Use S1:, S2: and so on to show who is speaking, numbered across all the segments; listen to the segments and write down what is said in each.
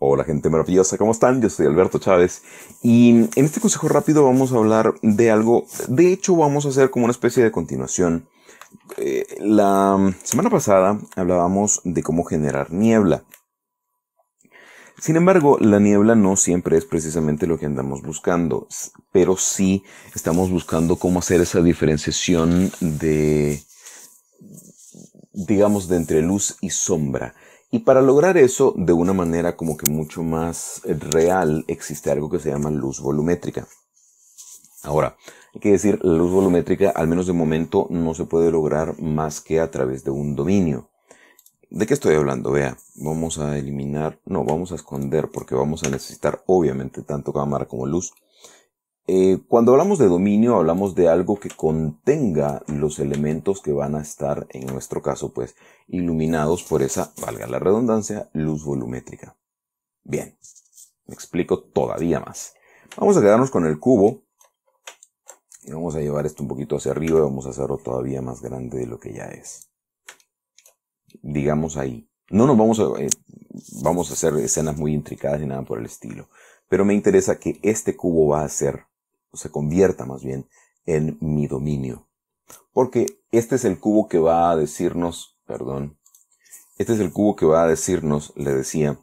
S1: Hola gente maravillosa, ¿cómo están? Yo soy Alberto Chávez y en este consejo rápido vamos a hablar de algo, de hecho vamos a hacer como una especie de continuación. La semana pasada hablábamos de cómo generar niebla. Sin embargo, la niebla no siempre es precisamente lo que andamos buscando, pero sí estamos buscando cómo hacer esa diferenciación de, digamos, de entre luz y sombra. Y para lograr eso, de una manera como que mucho más real, existe algo que se llama luz volumétrica. Ahora, hay que decir, la luz volumétrica, al menos de momento, no se puede lograr más que a través de un dominio. ¿De qué estoy hablando? Vea, vamos a eliminar, no, vamos a esconder porque vamos a necesitar obviamente tanto cámara como luz. Cuando hablamos de dominio, hablamos de algo que contenga los elementos que van a estar, en nuestro caso, pues, iluminados por esa, valga la redundancia, luz volumétrica. Bien, me explico todavía más. Vamos a quedarnos con el cubo y vamos a llevar esto un poquito hacia arriba y vamos a hacerlo todavía más grande de lo que ya es. Digamos ahí. No nos vamos a hacer escenas muy intricadas ni nada por el estilo. Pero me interesa que este cubo va a ser, o se convierta más bien, en mi dominio. Porque este es el cubo que va a decirnos, este es el cubo que va a decirnos, le decía,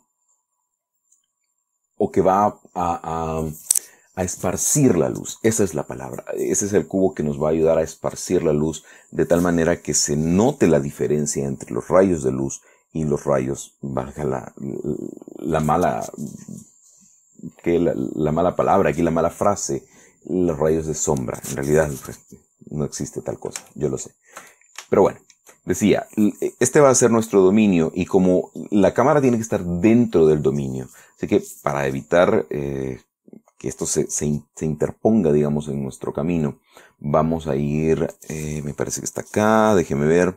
S1: o que va a esparcir la luz. Esa es la palabra. Ese es el cubo que nos va a ayudar a esparcir la luz de tal manera que se note la diferencia entre los rayos de luz y los rayos, valga la mala palabra, aquí la mala frase, los rayos de sombra. En realidad pues, no existe tal cosa, yo lo sé. Pero bueno, decía, este va a ser nuestro dominio y como la cámara tiene que estar dentro del dominio, así que para evitar que esto se interponga, digamos, en nuestro camino, vamos a ir, me parece que está acá, déjeme ver.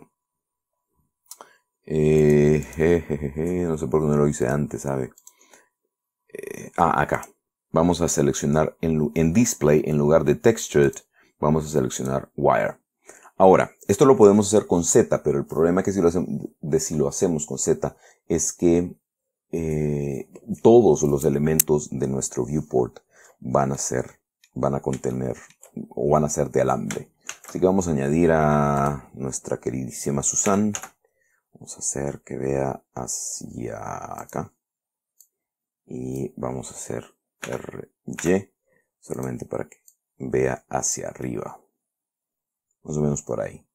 S1: No sé por qué no lo hice antes, ¿sabe? Acá. Vamos a seleccionar en Display, en lugar de Textured, vamos a seleccionar Wire. Ahora, esto lo podemos hacer con Z, pero el problema que si lo hacemos con Z es que todos los elementos de nuestro viewport van a contener o van a ser de alambre. Así que vamos a añadir a nuestra queridísima Susan. Vamos a hacer que vea hacia acá. Y vamos a hacer RY solamente para que vea hacia arriba. Más o menos por ahí.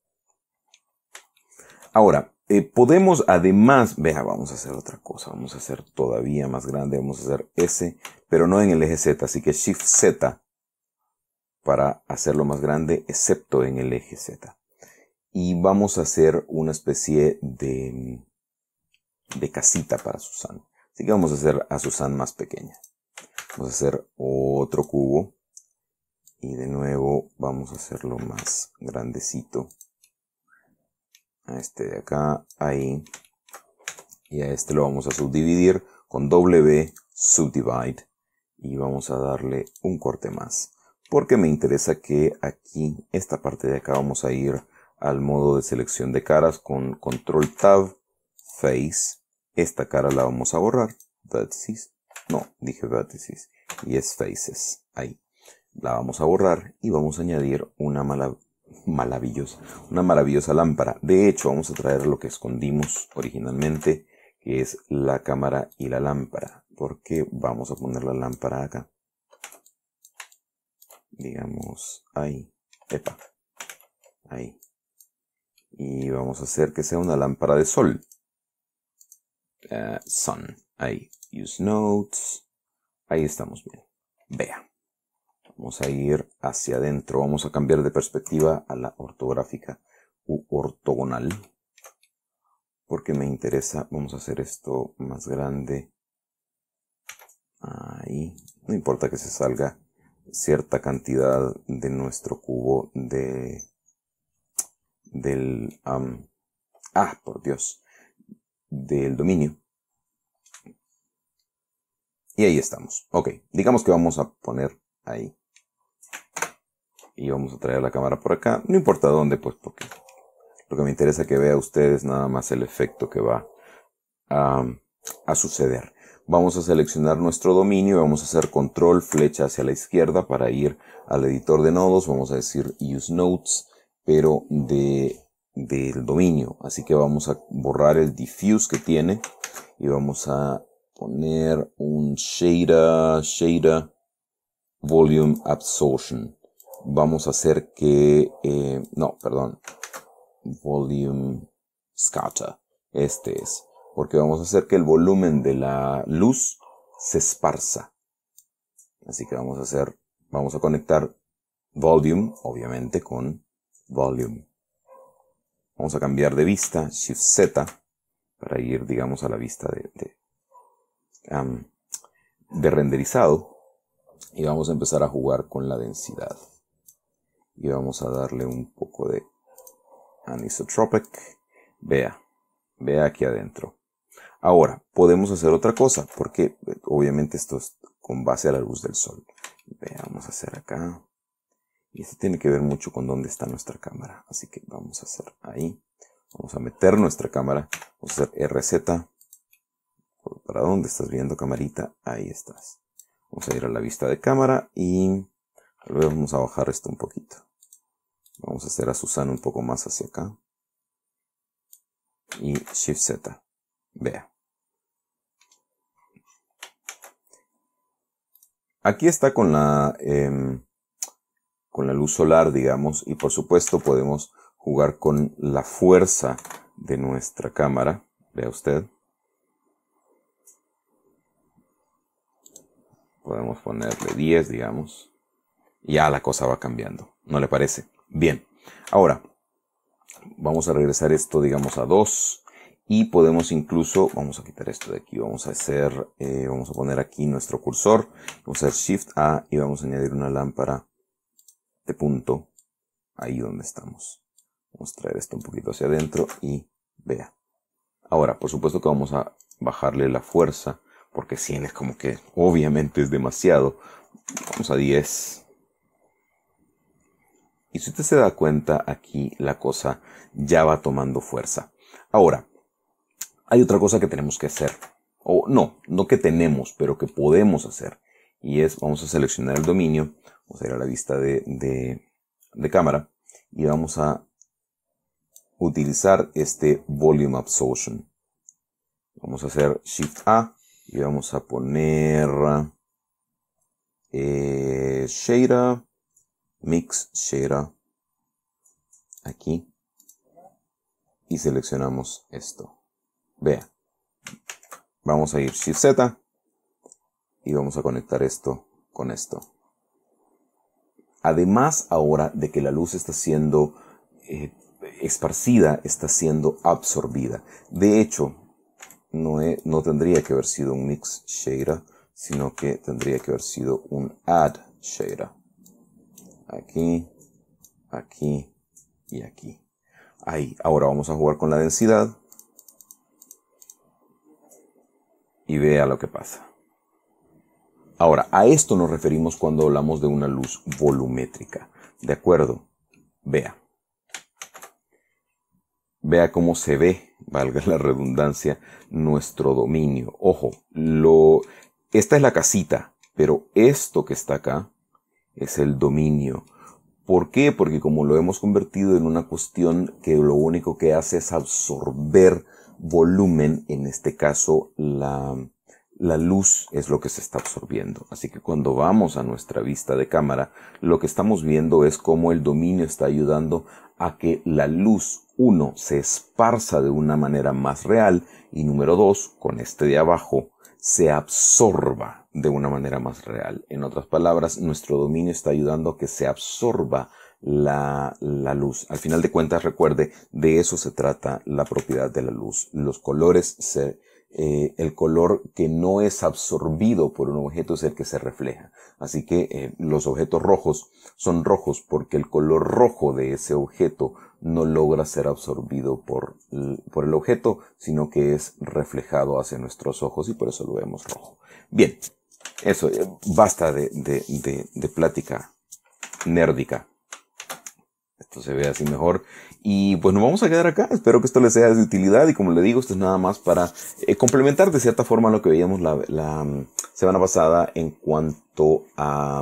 S1: Ahora, podemos además, vamos a hacer otra cosa, vamos a hacer todavía más grande, vamos a hacer S, pero no en el eje Z, así que Shift Z para hacerlo más grande, excepto en el eje Z. Y vamos a hacer una especie de casita para Susan. Así que vamos a hacer a Susan más pequeña. Vamos a hacer otro cubo. Y de nuevo vamos a hacerlo más grandecito. A este de acá, ahí. Y a este lo vamos a subdividir con W, subdivide. Y vamos a darle un corte más. Porque me interesa que aquí, esta parte de acá, vamos a ir al modo de selección de caras con Control Tab, Face. Esta cara la vamos a borrar. Vertices. No, dije vertices. Y es Faces. Ahí. La vamos a borrar y vamos a añadir una maravillosa lámpara. De hecho, vamos a traer lo que escondimos originalmente, que es la cámara y la lámpara. Porque vamos a poner la lámpara acá. Digamos, ahí. Epa. Ahí. Y vamos a hacer que sea una lámpara de sol. Sun. Ahí. Use notes. Ahí estamos bien. Vea. Vamos a ir hacia adentro. Vamos a cambiar de perspectiva a la ortográfica u ortogonal. Porque me interesa. Vamos a hacer esto más grande. Ahí. No importa que se salga cierta cantidad de nuestro cubo por Dios. Del dominio. Y ahí estamos. Ok. Digamos que vamos a poner ahí. Y vamos a traer la cámara por acá. No importa dónde, pues, porque lo que me interesa que vea ustedes nada más el efecto que va a suceder. Vamos a seleccionar nuestro dominio y vamos a hacer control flecha hacia la izquierda para ir al editor de nodos. Vamos a decir use nodes, pero del dominio. Así que vamos a borrar el diffuse que tiene y vamos a poner un shader volume absorption. Vamos a hacer que, volume scatter. Este es. Porque vamos a hacer que el volumen de la luz se esparza. Así que vamos a conectar volume, obviamente, con volume. Vamos a cambiar de vista, Shift Z, para ir, digamos, a la vista de renderizado. Y vamos a empezar a jugar con la densidad. Y vamos a darle un poco de anisotropic. Vea aquí adentro. Ahora, podemos hacer otra cosa, porque obviamente esto es con base a la luz del sol. Vamos a hacer acá. Y esto tiene que ver mucho con dónde está nuestra cámara. Así que vamos a hacer ahí. Vamos a meter nuestra cámara. Vamos a hacer RZ. ¿Para dónde estás viendo, camarita? Ahí estás. Vamos a ir a la vista de cámara y luego vamos a bajar esto un poquito. Vamos a hacer a Susana un poco más hacia acá. Y Shift Z. Vea. Aquí está con la luz solar, digamos, y por supuesto podemos jugar con la fuerza de nuestra cámara. Vea usted. Podemos ponerle 10, digamos. Y ya la cosa va cambiando. ¿No le parece? Bien. Ahora, vamos a regresar esto, digamos, a 2. Y podemos incluso, vamos a quitar esto de aquí. Vamos a poner aquí nuestro cursor. Vamos a hacer Shift A y vamos a añadir una lámpara de punto. Ahí donde estamos. Vamos a traer esto un poquito hacia adentro y vea. Ahora, por supuesto que vamos a bajarle la fuerza. Porque 100 es como que obviamente es demasiado. Vamos a 10. Y si usted se da cuenta, aquí la cosa ya va tomando fuerza. Ahora, hay otra cosa que tenemos que hacer. O no que tenemos, pero que podemos hacer. Y es, vamos a seleccionar el dominio. Vamos a ir a la vista de cámara. Y vamos a utilizar este Volume Absorption. Vamos a hacer Shift A. Y vamos a poner shader, mix shader, aquí, y seleccionamos esto. Vea, vamos a ir Shift Z, y vamos a conectar esto con esto. Además, ahora de que la luz está siendo esparcida, está siendo absorbida. De hecho, no tendría que haber sido un mix shader, sino que tendría que haber sido un add shader. Aquí, aquí y aquí. Ahí. Ahora vamos a jugar con la densidad. Y vea lo que pasa. Ahora, a esto nos referimos cuando hablamos de una luz volumétrica. ¿De acuerdo? Vea. Vea cómo se ve, valga la redundancia, nuestro dominio. Ojo, esta es la casita, pero esto que está acá es el dominio. ¿Por qué? Porque como lo hemos convertido en una cuestión que lo único que hace es absorber volumen, en este caso la luz es lo que se está absorbiendo. Así que cuando vamos a nuestra vista de cámara, lo que estamos viendo es cómo el dominio está ayudando a que la luz, 1, se esparza de una manera más real y número 2, con este de abajo, se absorba de una manera más real. En otras palabras, nuestro dominio está ayudando a que se absorba la luz. Al final de cuentas, recuerde, de eso se trata la propiedad de la luz. Los colores el color que no es absorbido por un objeto es el que se refleja. Así que los objetos rojos son rojos porque el color rojo de ese objeto no logra ser absorbido por el objeto, sino que es reflejado hacia nuestros ojos y por eso lo vemos rojo. Bien, eso, basta de plática nérdica. Esto se ve así mejor. Y pues nos vamos a quedar acá. Espero que esto les sea de utilidad. Y como le digo, esto es nada más para complementar de cierta forma lo que veíamos la semana pasada en cuanto a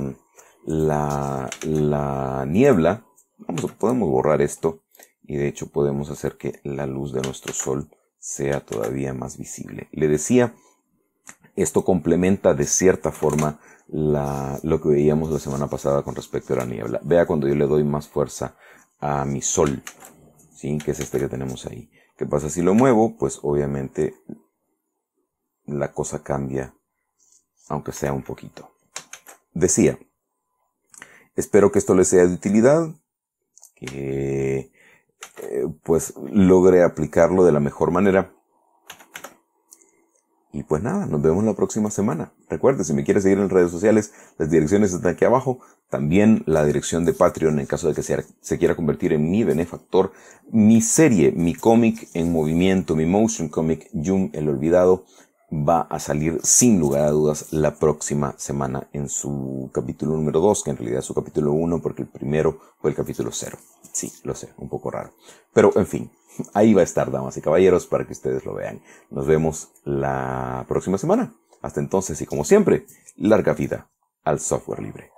S1: la niebla. Podemos borrar esto. Y de hecho podemos hacer que la luz de nuestro sol sea todavía más visible. Le decía, esto complementa de cierta forma lo que veíamos la semana pasada con respecto a la niebla. Vea cuando yo le doy más fuerza a mi sol, ¿sí? Que es este que tenemos ahí. ¿Qué pasa si lo muevo? Pues obviamente la cosa cambia, aunque sea un poquito. Decía, espero que esto les sea de utilidad, que pues logre aplicarlo de la mejor manera. Y pues nada, nos vemos la próxima semana. Recuerde, si me quiere seguir en redes sociales, las direcciones están aquí abajo. También la dirección de Patreon en caso de que se quiera convertir en mi benefactor. Mi serie, mi cómic en movimiento, mi motion comic, Jum el Olvidado, va a salir sin lugar a dudas la próxima semana en su capítulo número 2, que en realidad es su capítulo 1 porque el primero fue el capítulo 0. Sí, lo sé, un poco raro. Pero en fin. Ahí va a estar, damas y caballeros, para que ustedes lo vean. Nos vemos la próxima semana. Hasta entonces y como siempre, larga vida al software libre.